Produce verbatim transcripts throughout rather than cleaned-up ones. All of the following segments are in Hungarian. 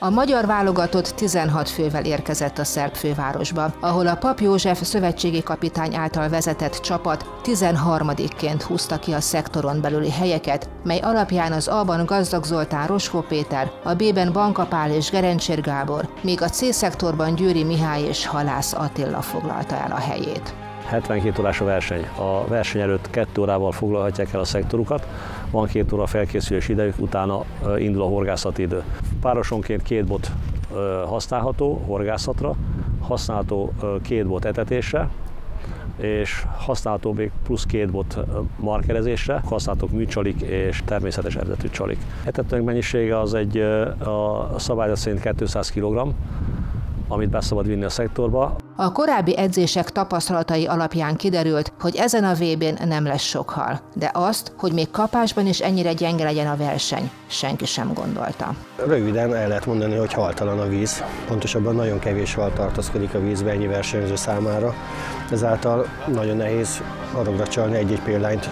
A magyar válogatott tizenhat fővel érkezett a szerb fővárosba, ahol a Pap József szövetségi kapitány által vezetett csapat tizenharmadikként húzta ki a szektoron belüli helyeket, mely alapján az A-ban Gazdag Zoltán, Roskó Péter, a B-ben Banka Pál és Gerencsér Gábor, míg a C-szektorban Győri Mihály és Halász Attila foglalta el a helyét. hetvenkét órás a verseny. A verseny előtt kettő órával foglalhatják el a szektorukat, van két óra felkészülés idejük, utána indul a horgászati idő. Párosonként két bot használható horgászatra, használható két bot etetésre, és használható még plusz két bot markerezésre, használhatók műcsalik és természetes eredetű csalik. Etetőnk mennyisége az egy a szabályzat szerint kétszáz kilogramm, amit be szabad vinni a szektorba. A korábbi edzések tapasztalatai alapján kiderült, hogy ezen a vé bén nem lesz sok hal, de azt, hogy még kapásban is ennyire gyenge legyen a verseny, senki sem gondolta. Röviden el lehet mondani, hogy haltalan a víz. Pontosabban nagyon kevés hal tartózkodik a vízbe ennyi versenyző számára. Ezáltal nagyon nehéz haragra csalni egy-egy példányt.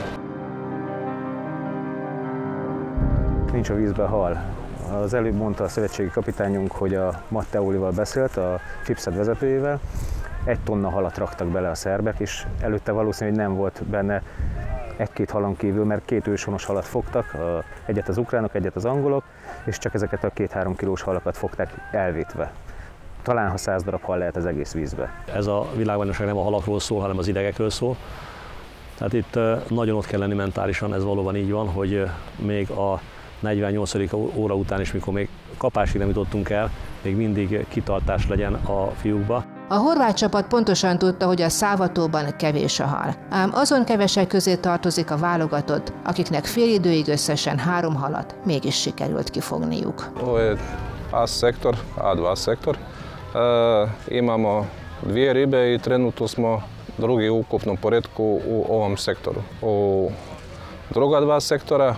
Nincs a vízben hal. Az előbb mondta a szövetségi kapitányunk, hogy a Matteólival beszélt, a Fipszed vezetőjével. Egy tonna halat raktak bele a szerbek, és előtte valószínűleg nem volt benne egy-két halon kívül, mert két őshonos halat fogtak, egyet az ukránok, egyet az angolok, és csak ezeket a két-három kilós halakat fogták elvétve. Talán ha száz darab hal lehet az egész vízbe. Ez a világbajnokság nem a halakról szól, hanem az idegekről szól. Tehát itt nagyon ott kell lenni mentálisan, ez valóban így van, hogy még a negyvennyolcadik óra után is, mikor még kapásig nem jutottunk el, még mindig kitartás legyen a fiúkba. A horvát csapat pontosan tudta, hogy a Szávatóban kevés a hal. Ám azon kevesek közé tartozik a válogatott, akiknek fél időig összesen három halat mégis sikerült kifogniuk. Ovo je A sektor, A dva sektor. E, imamo dvije ribe i trenutno smo drugi u ukupnom poretku u ovom sektoru. U druga dva sektora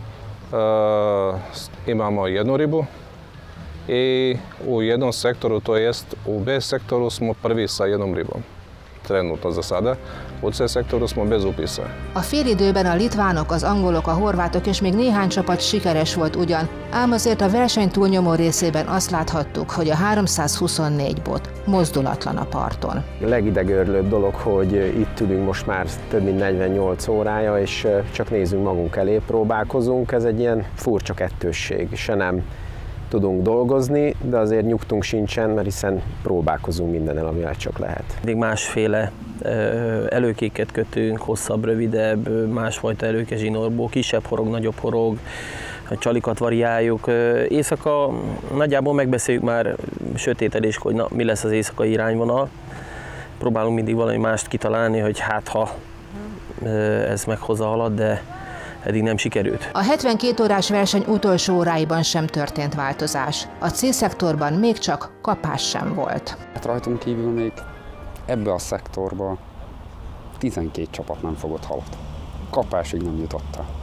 Uh, imamo jednu ribu i u jednom sektoru, to jest u B sektoru smo prvi sa jednom ribom. Trenutno za sada. U C sektoru smo bez upisa. A félidőben a litvánok, az angolok, a horvátok és még néhány csapat sikeres volt ugyan, ám azért a verseny túlnyomó részében azt láthattuk, hogy a háromszázhuszonnégy bot mozdulatlan a parton. A legidegörlőbb dolog, hogy itt ülünk most már több mint negyvennyolc órája, és csak nézzünk magunk elé, próbálkozunk. Ez egy ilyen furcsa kettősség, se nem tudunk dolgozni, de azért nyugtunk sincsen, mert hiszen próbálkozunk mindennel, amivel csak lehet. Mindig másféle előkéket kötünk, hosszabb, rövidebb, másfajta előke zsinórból, kisebb horog, nagyobb horog, a csalikat variáljuk. Éjszaka nagyjából megbeszéljük már sötétedéskor, hogy na, mi lesz az éjszakai irányvonal. Próbálunk mindig valami mást kitalálni, hogy hát ha ez meghozza halat, de eddig nem sikerült. A hetvenkét órás verseny utolsó óráiban sem történt változás. A C-szektorban még csak kapás sem volt. Hát rajtunk kívül még ebbe a szektorba tizenkét csapat nem fogott halat. Kapásig nem jutott el.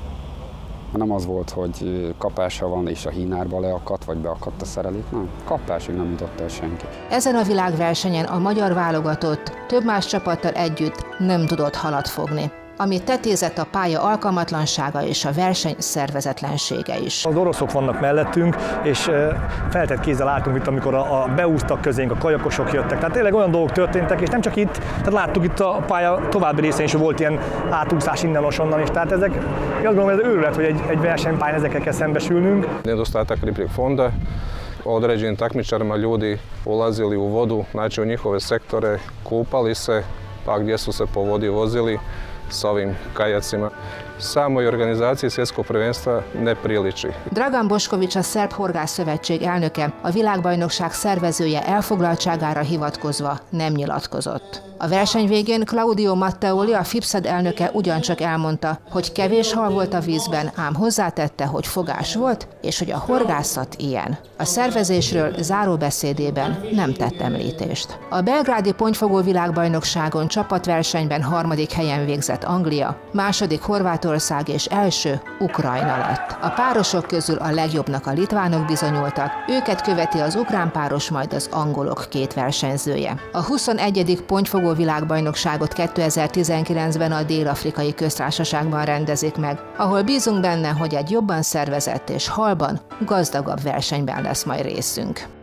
Nem az volt, hogy kapása van és a hínárba leakadt, vagy beakadt a szerelét, nem. Kapásig nem jutott el senki. Ezen a világversenyen a magyar válogatott több más csapattal együtt nem tudott halat fogni, amit tetézett a pálya alkalmatlansága és a verseny szervezetlensége is. Az oroszok vannak mellettünk, és feltett kézzel álltunk itt, amikor a, a beúztak közénk, a kajakosok jöttek. Tehát tényleg olyan dolgok történtek, és nem csak itt, tehát láttuk itt a pálya további részén is volt ilyen átúszás innen-onnan is. Tehát ezek, azt gondolom, ez őrület, hogy egy, egy versenypályán ezekkel kell szembesülnünk. Nedostatak ribljeg fonda, određenim takmičarima ljudi ulazili u vodu, znači u njihove sektore, kupali se, pa gdje su se po vodi vozili s ovim kajacima. Samoj organizácii svjetskog prvenstva ne priliči. Dragan Bošković, a Szerb Horgász Szövetség elnöke, a világbajnokság szervezője elfoglaltságára hivatkozva nem nyilatkozott. A verseny végén Claudio Matteoli, a Fipszed elnöke ugyancsak elmondta, hogy kevés hal volt a vízben, ám hozzátette, hogy fogás volt, és hogy a horgászat ilyen. A szervezésről záróbeszédében nem tett említést. A belgrádi pontyfogó világbajnokságon csapatversenyben harmadik helyen végzett Anglia, második Horvátország és első Ukrajna lett. A párosok közül a legjobbnak a litvánok bizonyultak, őket követi az ukrán páros, majd az angolok két versenyzője. A huszonegyedik pontyfogó labdarúgó világbajnokságot kétezer-tizenkilencben a Dél-Afrikai Köztársaságban rendezik meg, ahol bízunk benne, hogy egy jobban szervezett és halban, gazdagabb versenyben lesz majd részünk.